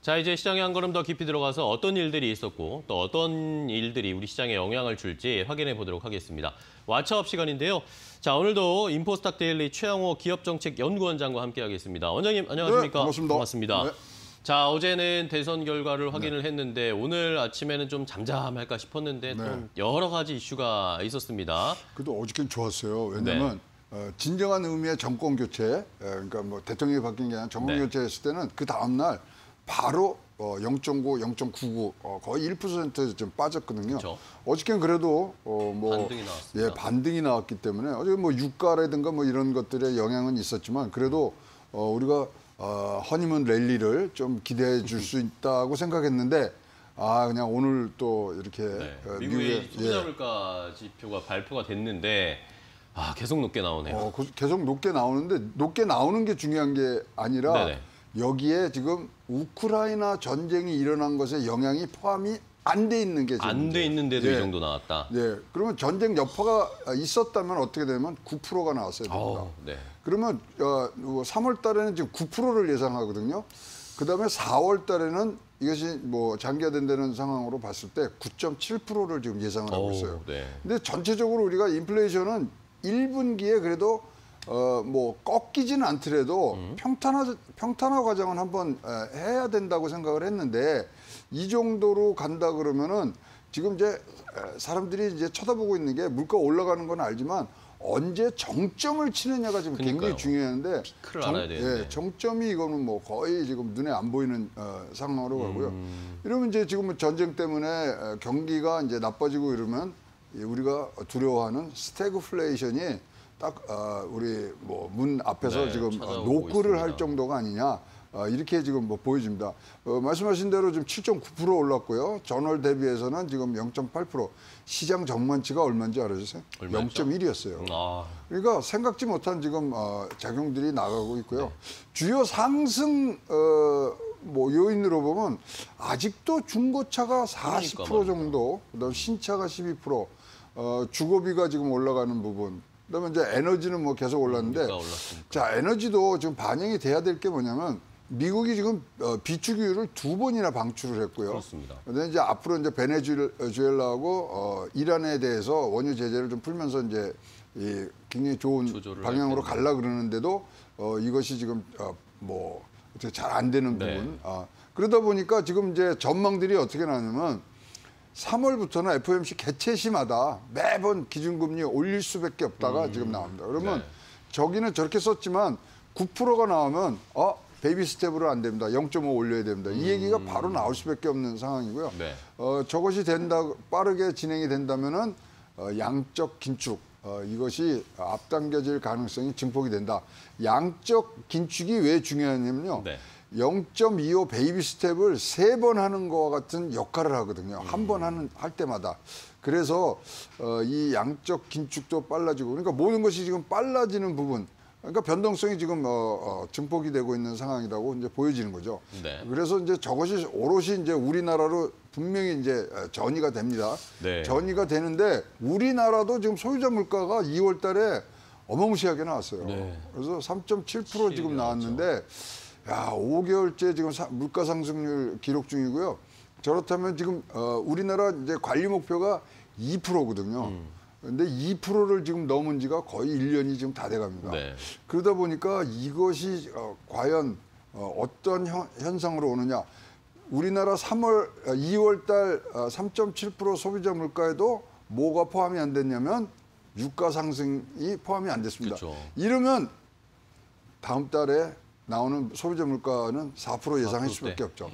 자, 이제 시장에 한 걸음 더 깊이 들어가서 어떤 일들이 있었고 또 어떤 일들이 우리 시장에 영향을 줄지 확인해 보도록 하겠습니다. 왓츠업 시간인데요. 자, 오늘도 인포스탁 데일리 최영호 기업정책연구원장과 함께하겠습니다. 원장님, 안녕하십니까? 네, 반갑습니다. 반갑습니다. 네. 자, 어제는 대선 결과를 확인을 했는데 오늘 아침에는 좀 잠잠할까 싶었는데 좀 여러 가지 이슈가 있었습니다. 그래도 어저께는 좋았어요. 왜냐하면 진정한 의미의 정권 교체, 그러니까 뭐 대통령이 바뀐 게 아니라 정권 교체했을 때는 그 다음 날 바로 0.9, 0.99 거의 1% 좀 빠졌거든요. 그쵸. 어저께는 그래도 반등이 나왔습니다. 반등이 나왔기 때문에 어제 뭐 유가라든가 뭐 이런 것들의 영향은 있었지만 그래도 우리가 허니문 랠리를 좀 기대해 줄 수 있다고 생각했는데 그냥 오늘 또 이렇게 미국의 소비자 물가 지표가 발표가 됐는데 계속 높게 나오네요. 계속 높게 나오는데 높게 나오는 게 중요한 게 아니라 여기에 지금 우크라이나 전쟁이 일어난 것에 영향이 포함이 안 돼 있는 게 안 돼 있는데도 이 정도 나왔다. 네. 그러면 전쟁 여파가 있었다면 어떻게 되면 9%가 나왔어야 됩니다. 그러면 3월 달에는 지금 9%를 예상하거든요. 그다음에 4월 달에는 이것이 뭐 장기화된다는 상황으로 봤을 때 9.7%를 지금 예상을 하고 있어요. 근데 전체적으로 우리가 인플레이션은 1분기에 그래도 뭐 꺾이지는 않더라도 평탄화 과정은 한번 해야 된다고 생각을 했는데 이 정도로 간다 그러면은 지금 이제 사람들이 이제 쳐다보고 있는 게 물가 올라가는 건 알지만 언제 정점을 치느냐가 지금 굉장히 중요한데 피크를 알아야 되는데. 정점이 이거는 뭐 거의 지금 눈에 안 보이는 상황으로 가고요. 이러면 이제 지금 전쟁 때문에 경기가 이제 나빠지고 이러면 우리가 두려워하는 스태그플레이션이 딱 우리 뭐 문 앞에서 지금 노크를 할 정도가 아니냐 이렇게 지금 뭐 보여집니다. 말씀하신 대로 지금 7.9% 올랐고요. 전월 대비해서는 지금 0.8%. 시장 전망치가 얼마인지 알아주세요? 0.1이었어요. 그러니까 생각지 못한 지금 작용들이 나가고 있고요. 주요 상승 뭐 요인으로 보면 아직도 중고차가 40% 정도, 그다음 신차가 12%, 주거비가 지금 올라가는 부분. 그다음에 이제 에너지는 뭐 계속 올랐는데, 자 에너지도 지금 반영이 돼야 될 게 뭐냐면 미국이 지금 비축유를 2번이나 방출을 했고요. 그렇습니다. 근데 이제 앞으로 이제 베네수엘라하고 이란에 대해서 원유 제재를 좀 풀면서 이제 굉장히 좋은 방향으로 갈라 그러는데도 이것이 지금 뭐 어떻게 잘 안 되는 부분. 그러다 보니까 지금 이제 전망들이 어떻게 나냐면 3월부터는 FOMC 개최시마다 매번 기준금리 올릴 수밖에 없다가 지금 나옵니다. 그러면 저기는 저렇게 썼지만 9%가 나오면 베이비 스텝으로 안 됩니다. 0.5 올려야 됩니다. 이 얘기가 바로 나올 수밖에 없는 상황이고요. 저것이 빠르게 진행이 된다면은 양적 긴축 이것이 앞당겨질 가능성이 증폭이 된다. 양적 긴축이 왜 중요하냐면요. 0.25 베이비 스텝을 3번 하는 거와 같은 역할을 하거든요. 한 번 할 때마다. 그래서 이 양적 긴축도 빨라지고 그러니까 모든 것이 지금 빨라지는 부분. 그러니까 변동성이 지금 증폭이 되고 있는 상황이라고 이제 보여지는 거죠. 그래서 이제 저것이 오롯이 이제 우리나라로 분명히 이제 전이가 됩니다. 전이가 되는데 우리나라도 지금 소유자 물가가 2월 달에 어마무시하게 나왔어요. 그래서 3.7% 지금 나왔는데 야, 5개월째 지금 물가 상승률 기록 중이고요. 저렇다면 지금 우리나라 이제 관리 목표가 2%거든요. 근데 2%를 지금 넘은 지가 거의 1년이 지금 다 돼갑니다. 그러다 보니까 이것이 과연 어떤 현상으로 오느냐. 우리나라 2월 달 3.7% 소비자 물가에도 뭐가 포함이 안 됐냐면 유가 상승이 포함이 안 됐습니다. 이러면 다음 달에 나오는 소비자 물가는 4% 예상할 수밖에 없죠.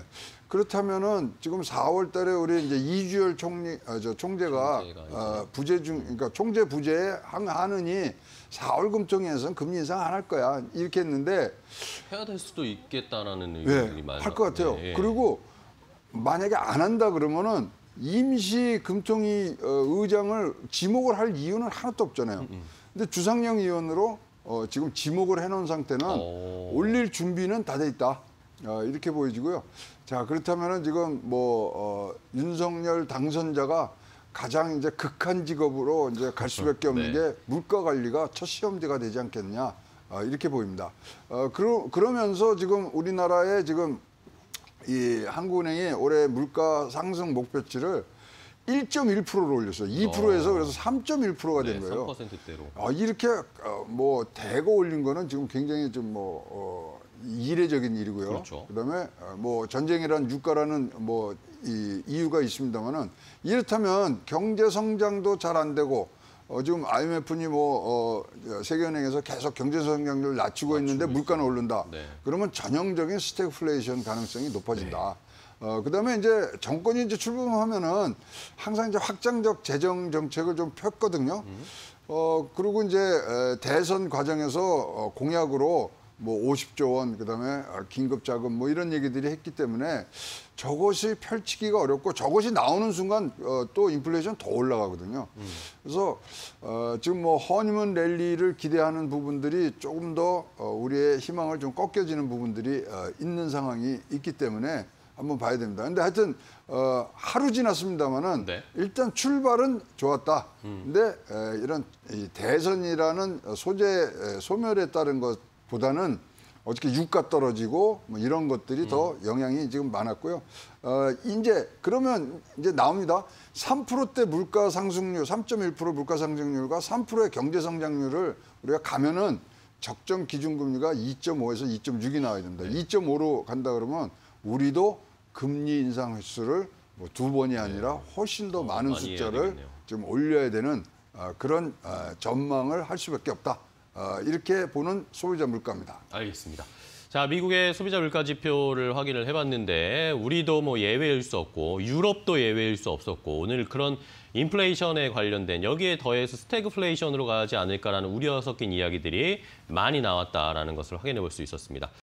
그렇다면은 지금 4월 달에 우리 이제 이주열 총재가 그러니까 총재 부재에 하느니 4월 금통위에서는 금리 인상 안 할 거야. 이렇게 했는데 해야 될 수도 있겠다라는 의견들이 많아요. 할 것 같아요. 그리고 만약에 안 한다 그러면은 임시 금통위 의장을 지목을 할 이유는 하나도 없잖아요. 근데 주상영 의원으로 지금 지목을 해놓은 상태는 올릴 준비는 다 돼 있다. 이렇게 보여지고요. 자, 그렇다면은 지금 윤석열 당선자가 가장 이제 극한 직업으로 이제 갈 수밖에 없는 게 물가 관리가 첫 시험지가 되지 않겠냐. 이렇게 보입니다. 그러면서 지금 우리나라의 지금 이 한국은행이 올해 물가 상승 목표치를 1.1%로 올렸어요. 2%에서 그래서 3.1%가 된 거예요. 3%대로. 이렇게 뭐 대거 올린 거는 지금 굉장히 좀 이례적인 일이고요. 그렇죠. 그다음에 뭐 전쟁이란 유가라는 뭐 이 이유가 있습니다만은 이렇다면 경제 성장도 잘 안 되고 지금 IMF니 세계은행에서 계속 경제 성장률을 낮추고 있는데 물가는 오른다. 네. 그러면 전형적인 스태그플레이션 가능성이 높아진다. 그다음에 이제 정권이 이제 출범하면은 항상 이제 확장적 재정 정책을 좀 폈거든요. 그리고 이제 대선 과정에서 공약으로 뭐 50조 원, 그다음에 긴급 자금 뭐 이런 얘기들이 했기 때문에 저것이 펼치기가 어렵고 저것이 나오는 순간 또 인플레이션 더 올라가거든요. 그래서 지금 뭐 허니문 랠리를 기대하는 부분들이 조금 더 우리의 희망을 좀 꺾여지는 부분들이 있는 상황이 있기 때문에 한번 봐야 됩니다. 근데 하여튼 하루 지났습니다만은 네. 일단 출발은 좋았다. 근데 이런 이 대선이라는 소멸에 따른 것보다는 어떻게 유가 떨어지고 뭐 이런 것들이 더 영향이 지금 많았고요. 이제 그러면 이제 나옵니다. 3%대 물가 상승률, 3.1% 물가 상승률과 3%의 경제 성장률을 우리가 가면은 적정 기준금리가 2.5에서 2.6이 나와야 됩니다. 2.5로 간다 그러면 우리도 금리 인상 횟수를 뭐 2번이 아니라 훨씬 더 많은 많이 해야 숫자를 되겠네요. 좀 올려야 되는 그런 전망을 할 수밖에 없다. 이렇게 보는 소비자 물가입니다. 알겠습니다. 자, 미국의 소비자 물가 지표를 확인을 해봤는데 우리도 뭐 예외일 수 없고 유럽도 예외일 수 없었고 오늘 그런 인플레이션에 관련된 여기에 더해서 스태그플레이션으로 가지 않을까라는 우려 섞인 이야기들이 많이 나왔다라는 것을 확인해 볼 수 있었습니다.